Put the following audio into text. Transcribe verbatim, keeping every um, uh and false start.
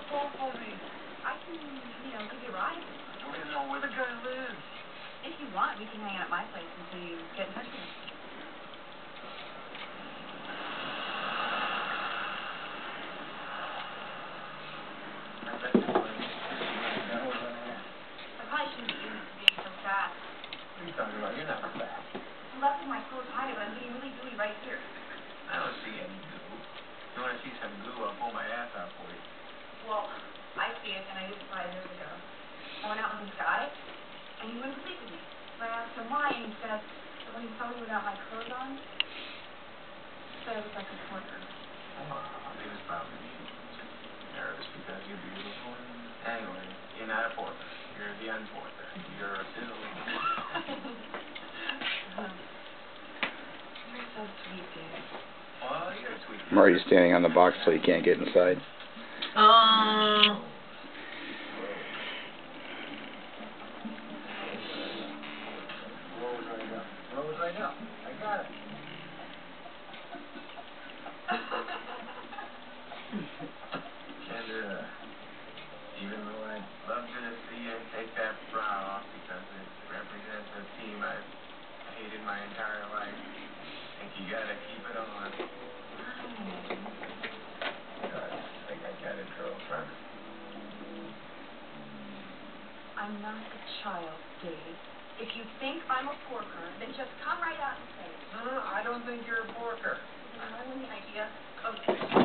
call for me? I can, you know, give you a ride. I don't even know where the guy lives. If you want, we can hang out at my place until you get in touch with him. I bet you would. I probably shouldn't be used to being so fast. What are you talking about? You're not fast. I left with my clothes hiding, but I'm getting really gooey right here. I don't see any goo. You want to see some goo, I'll pull my ass out for you. Well, I see it, and I did it five years ago. I went out with this guy, and he wouldn't sleep with me. So I asked him why, and he said that when he saw me without my clothes on, he said I was like a porker. Oh, he was probably nervous because you're beautiful. Anyway, you're not a porker. You're the unporker. You're a fiddle. You're so sweet, Dad. Well, you're sweet. Marty's standing on the box so he can't get inside. Um. Rose right up. Rose right up. I got it. And, uh, even though I'd love to see you take that bra off because it represents a team I've hated my entire life, I think you gotta keep it on. I think I got a girlfriend. I'm not a child, Dave. If you think I'm a porker, then just come right out and say it. No, no, I don't think you're a porker. You know, when the idea of